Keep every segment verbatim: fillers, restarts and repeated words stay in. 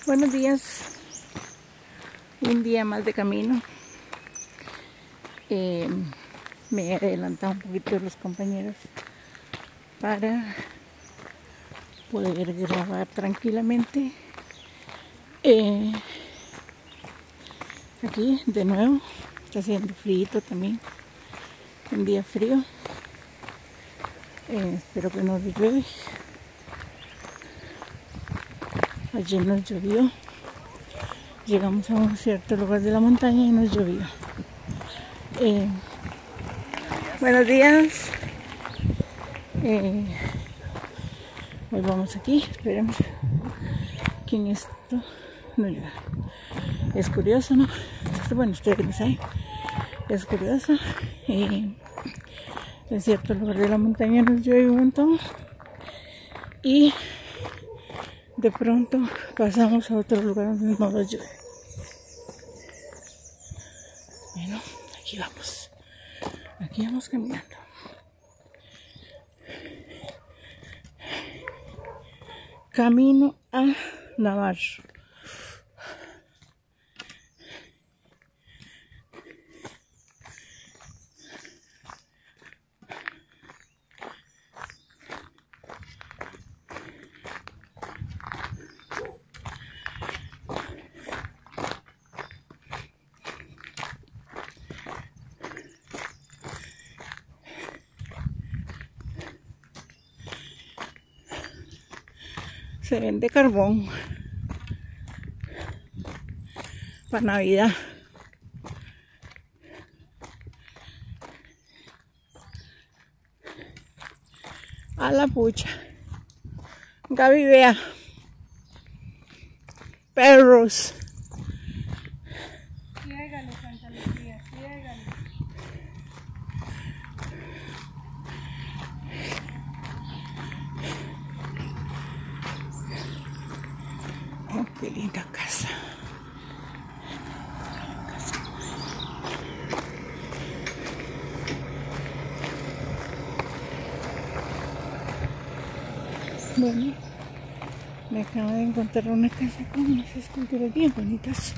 Buenos días, un día más de camino. Eh, me he adelantado un poquito de los compañeros para poder grabar tranquilamente. Eh, aquí de nuevo está haciendo frío también, un día frío. Eh, espero que no llueve. Ayer nos llovió, llegamos a un cierto lugar de la montaña y nos llovió. Eh, buenos días. Eh, hoy vamos aquí, esperemos que en esto no llueva. Es curioso, ¿no? Bueno, ustedes lo saben, es curioso. Eh, en cierto lugar de la montaña nos llueve un montón y de pronto pasamos a otro lugar donde no nos llueve. Bueno, aquí vamos. Aquí vamos caminando. Camino a Navarro. Se vende carbón para Navidad. A la pucha. Gaby, vea. Perros. Ciégalo, Santa Lucía, ciégalo. Oh, qué linda casa. Bueno, me acabo de encontrar una casa con unas esculturas bien bonitas,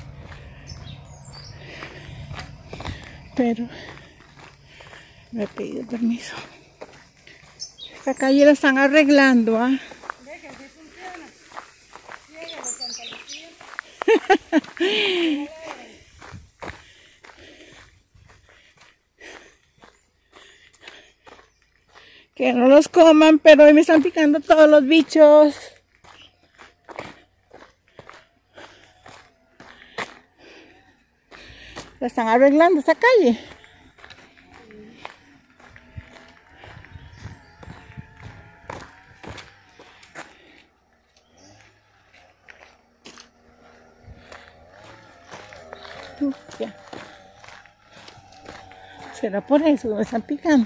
pero me he pedido permiso. Esta calle la están arreglando, ¿ah? Ve que así funciona. Ciégalo, Santa Lucía. Que no los coman, pero hoy me están picando todos los bichos. La están arreglando esta calle. Uf, ya. ¿Será por eso que me están picando?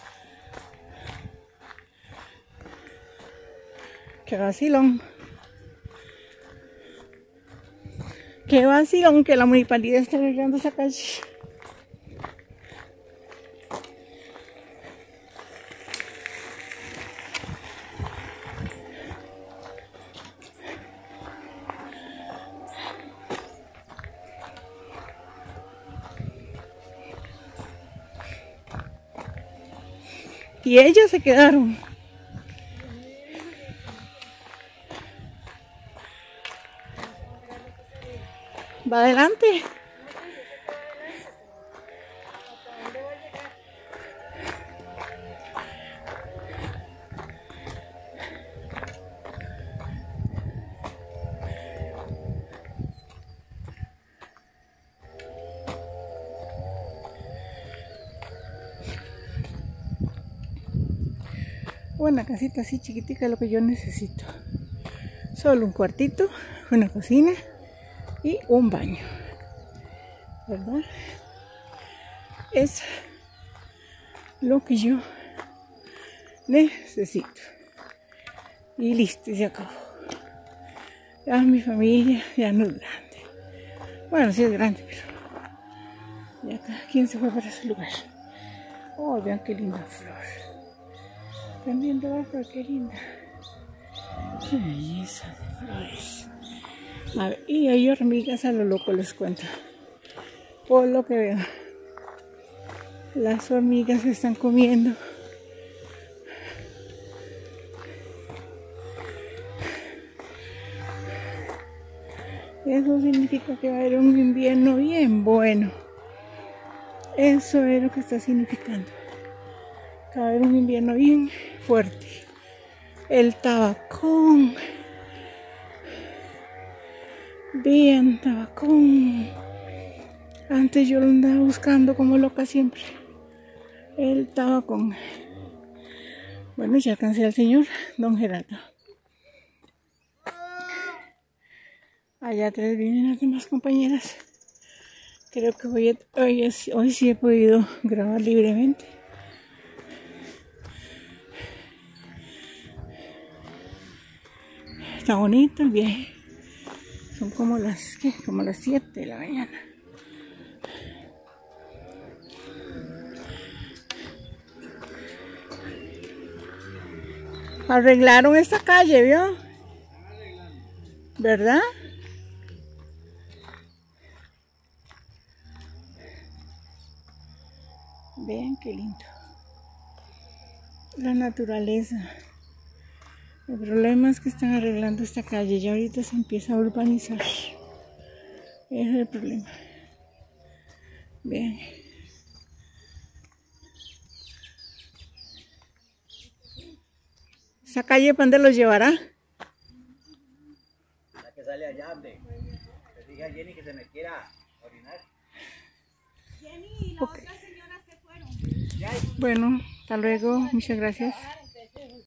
Qué vacilón. Qué vacilón que la municipalidad esté arreglando esa calle. Y ellos se quedaron. Va adelante. Una casita así chiquitica es lo que yo necesito. Solo un cuartito, una cocina y un baño, ¿verdad? Es lo que yo necesito. Y listo, se acabó. Ya mi familia ya no es grande. Bueno, sí es grande, pero ya cada quien se fue para ese lugar. Oh, vean qué linda flor. ¿Están viendo la flor? Qué linda. Qué belleza de flores. A ver, y hay hormigas a lo loco, les cuento. Por lo que veo, las hormigas se están comiendo eso significa que va a haber un invierno bien bueno. Eso es lo que está significando, que va a haber un invierno bien fuerte. El tabacón, bien tabacón. Antes yo lo andaba buscando como loca siempre, el tabacón. Bueno, ya alcancé al señor don Gerardo. Allá atrás vienen las demás compañeras. Creo que hoy, hoy, es, hoy sí he podido grabar libremente. Está bonito el viaje. Son como las, ¿qué? Como las siete de la mañana. Arreglaron esta calle, ¿vio? ¿Verdad? Vean qué lindo. La naturaleza. El problema es que están arreglando esta calle y ahorita se empieza a urbanizar. Ese es el problema. Vean. ¿Esa calle para dónde los llevará? La que sale allá, hombre. Le dije a Jenny que se me quiera orinar. Jenny y la Okay. otra señora se fueron. Bueno, hasta luego. Muchas gracias.